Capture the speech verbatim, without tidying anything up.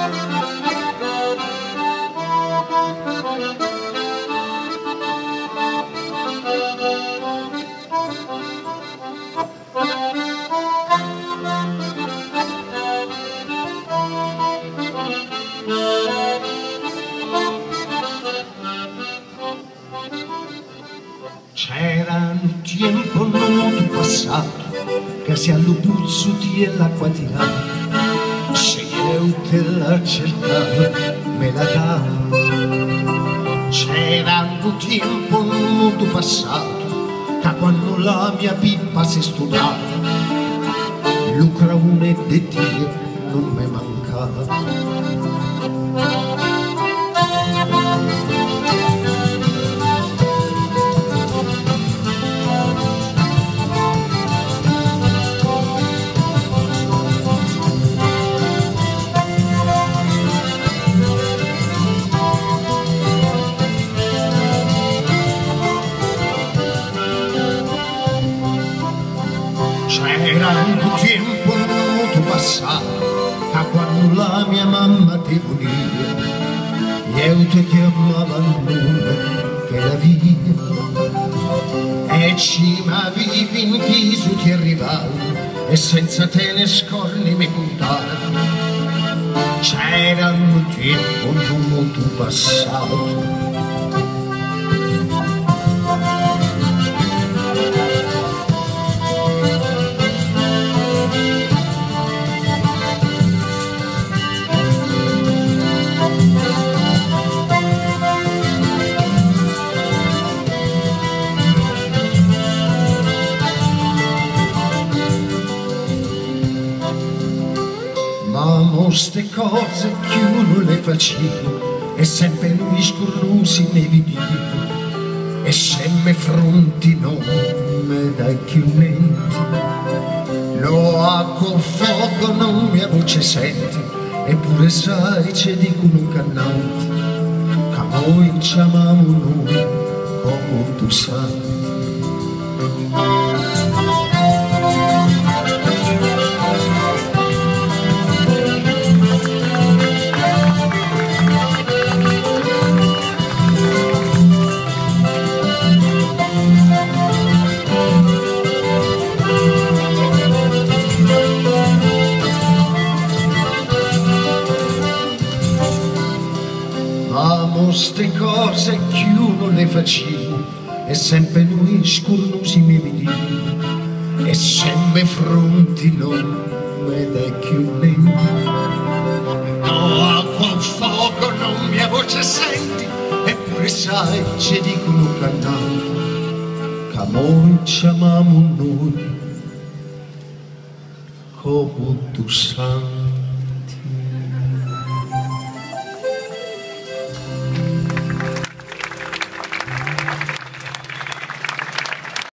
C'era un tempo molto passato che se all'upuzzuti e l'acqua tirava, se io te la cercavo me la dava. C'era un tempo molto passato che quando la mia pippa si studiava, l'ucraune di Dio non mi mancava. C'era un tempo molto passato che quando la mia mamma ti volia, io ti chiamavo al nome che la via, e ci m'avevi in chiesa ti arrivavi e senza te ne scorni mi contavi. C'era un tempo molto passato. Ma molte cose che uno le faceva e sempre noi scornusi ne vidiamo, e se me fronti non me dai più niente. Lo acqua fuoco non mia voce senti, eppure sai c'è dicono un cantante che noi chiamiamo noi come tu sai. Molte cose che uno le faceva e sempre noi scornusi mi vediamo, e sempre fronti non me dai più niente. No acqua fuoco non mia voce senti, eppure sai ci dicono cantante che noi chiamiamo noi come tu sai.